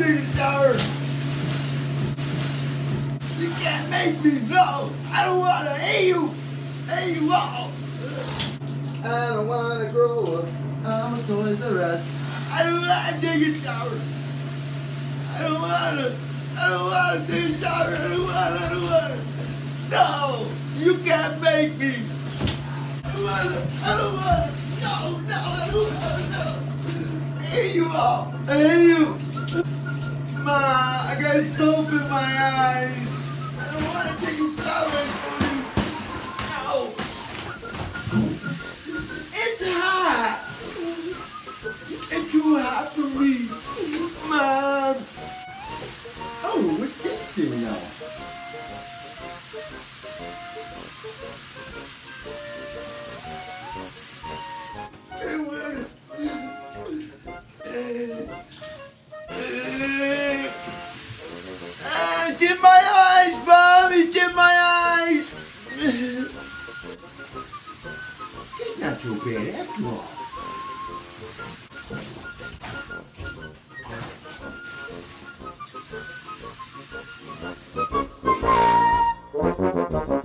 take a shower. You can't make me. No, I don't want to hate you. Hate you all. I don't want to grow up. I'm a Toys R Us. I don't want to take a shower. I don't want to take a shower. I don't want to. No, you can't make me. I don't want to. No, I don't want to. I hate you all. I hate you. Ma, I got soap in my eyes. I don't want to take a shower. No. It's hot. It's too hot for me. Mom. Oh, what's this thing now? It's in my eyes, Mom! It's in my eyes! It's not too bad after all.